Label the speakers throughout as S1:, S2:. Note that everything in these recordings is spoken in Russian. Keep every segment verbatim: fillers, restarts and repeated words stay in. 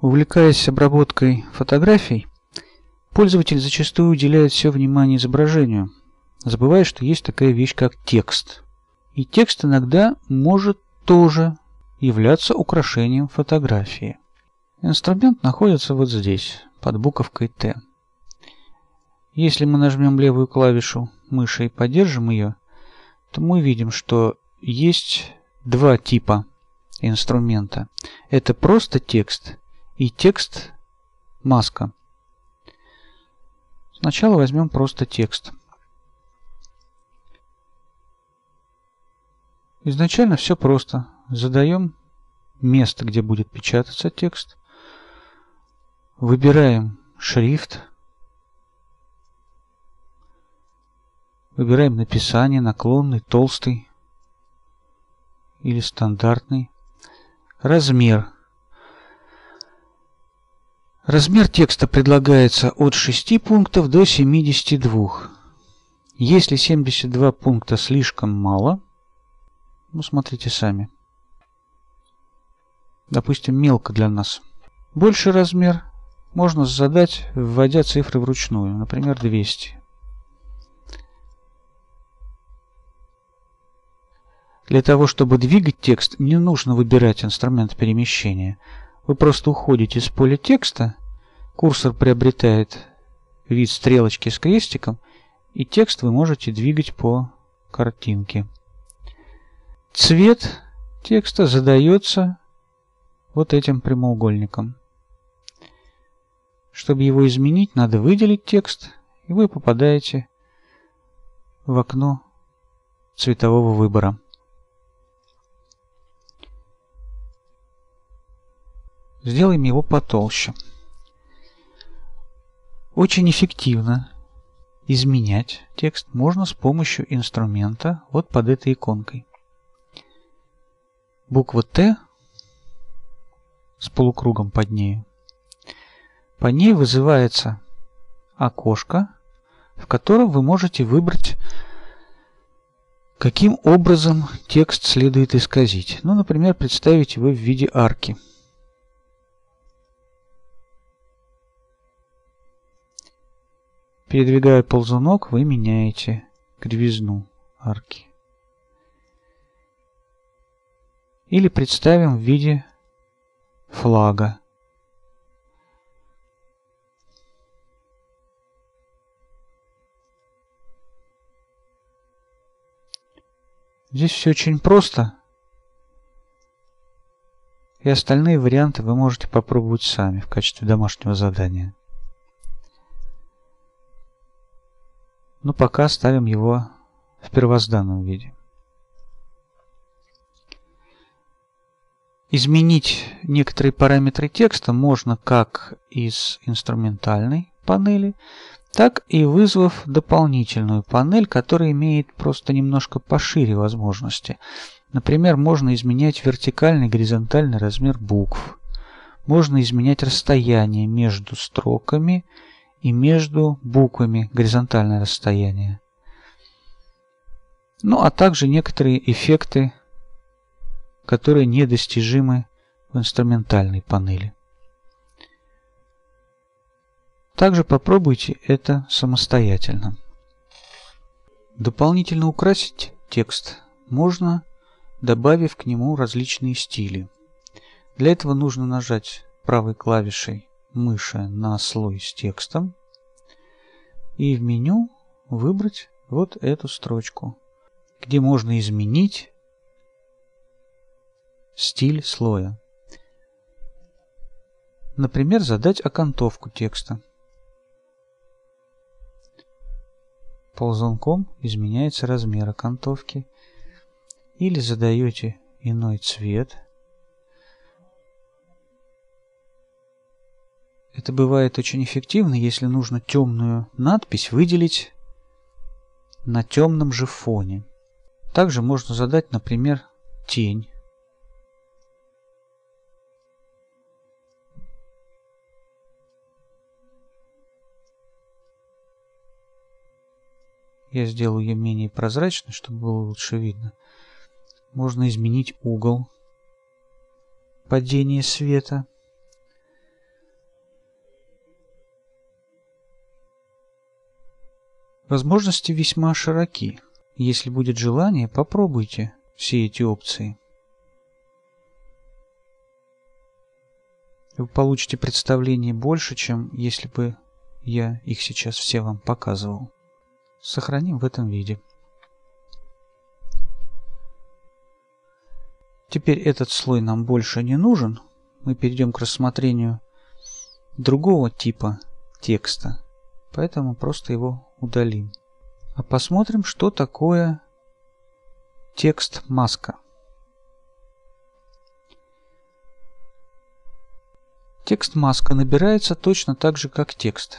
S1: Увлекаясь обработкой фотографий, пользователь зачастую уделяет все внимание изображению, забывая, что есть такая вещь, как текст. И текст иногда может тоже являться украшением фотографии. Инструмент находится вот здесь, под буковкой Т. Если мы нажмем левую клавишу мыши и поддержим ее, то мы видим, что есть два типа инструмента. Это просто текст и текст-маска. Сначала возьмем просто текст. Изначально все просто. Задаем место, где будет печататься текст. Выбираем шрифт. Выбираем написание, наклонный, толстый или стандартный. Размер. Размер текста предлагается от шести пунктов до семидесяти двух. Если семьдесят два пункта слишком мало, ну смотрите сами. Допустим, мелко для нас. Больший размер можно задать, вводя цифры вручную, например, двести. Для того, чтобы двигать текст, не нужно выбирать инструмент перемещения. Вы просто уходите с поля текста, курсор приобретает вид стрелочки с крестиком, и текст вы можете двигать по картинке. Цвет текста задается вот этим прямоугольником. Чтобы его изменить, надо выделить текст, и вы попадаете в окно цветового выбора. Сделаем его потолще. Очень эффективно изменять текст можно с помощью инструмента вот под этой иконкой. Буква Т с полукругом под ней. По ней вызывается окошко, в котором вы можете выбрать, каким образом текст следует исказить. Ну, например, представить его в виде арки. Передвигая ползунок, вы меняете кривизну арки. Или представим в виде флага. Здесь все очень просто. И остальные варианты вы можете попробовать сами в качестве домашнего задания. Но пока ставим его в первозданном виде. Изменить некоторые параметры текста можно как из инструментальной панели, так и вызвав дополнительную панель, которая имеет просто немножко пошире возможности. Например, можно изменять вертикальный и горизонтальный размер букв. Можно изменять расстояние между строками и между буквами, горизонтальное расстояние. Ну, а также некоторые эффекты, которые недостижимы в инструментальной панели. Также попробуйте это самостоятельно. Дополнительно украсить текст можно, добавив к нему различные стили. Для этого нужно нажать правой клавишей мыши на слой с текстом и в меню выбрать вот эту строчку, где можно изменить стиль слоя. Например, задать окантовку текста. Ползунком изменяется размер окантовки. Или задаете иной цвет. Это бывает очень эффективно, если нужно темную надпись выделить на темном же фоне. Также можно задать, например, тень. Я сделаю ее менее прозрачной, чтобы было лучше видно. Можно изменить угол падения света. Возможности весьма широки. Если будет желание, попробуйте все эти опции. Вы получите представление больше, чем если бы я их сейчас все вам показывал. Сохраним в этом виде. Теперь этот слой нам больше не нужен. Мы перейдем к рассмотрению другого типа текста, поэтому просто его удалим. А посмотрим, что такое текст-маска. Текст-маска набирается точно так же, как текст.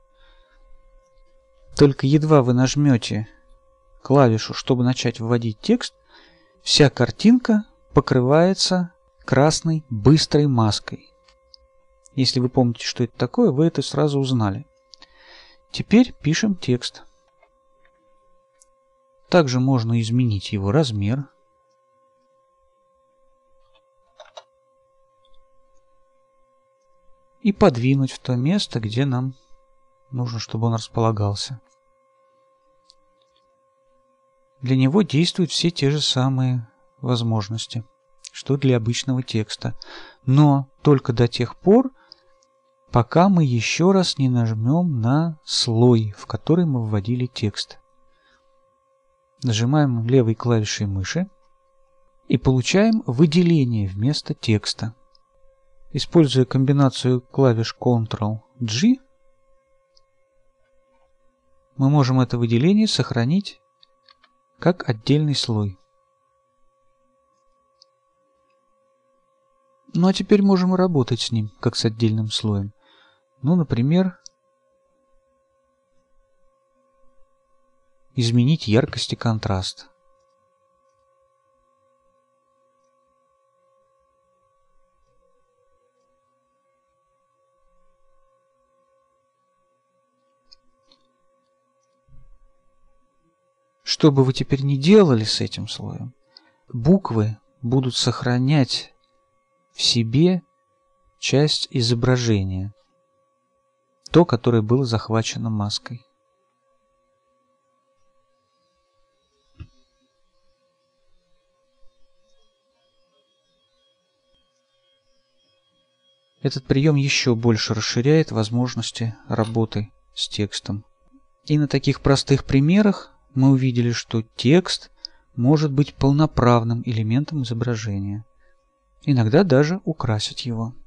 S1: Только едва вы нажмете клавишу, чтобы начать вводить текст, вся картинка покрывается красной быстрой маской. Если вы помните, что это такое, вы это сразу узнали. Теперь пишем текст. Также можно изменить его размер. И подвинуть в то место, где нам нужно, чтобы он располагался. Для него действуют все те же самые возможности, что для обычного текста. Но только до тех пор, пока мы еще раз не нажмем на слой, в который мы вводили текст. Нажимаем левой клавишей мыши и получаем выделение вместо текста. Используя комбинацию клавиш контрол джи, мы можем это выделение сохранить как отдельный слой. Ну а теперь можем работать с ним, как с отдельным слоем. Ну, например, изменить яркость и контраст. Что бы вы теперь ни делали с этим слоем, буквы будут сохранять в себе часть изображения, то, которое было захвачено маской. Этот прием еще больше расширяет возможности работы с текстом. И на таких простых примерах мы увидели, что текст может быть полноправным элементом изображения, иногда даже украсить его.